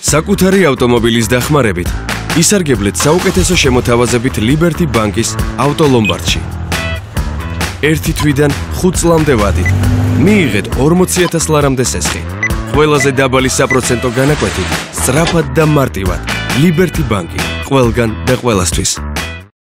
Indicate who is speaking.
Speaker 1: საკუთარი ავტომობილის დახმარებით ისარგებლეთ საუკეთესო შემოთავაზებით Liberty ბანკის ავტოლომბარდში. 1 თვიდან 5 წლამდე ვადით. მიიღეთ 40,000 ლარამდე სესხი. ყველაზე დაბალი საპროცენტო განაკვეთით, სწრაფად და მარტივად. Liberty ბანკი, ყველგან და ყველასთვის.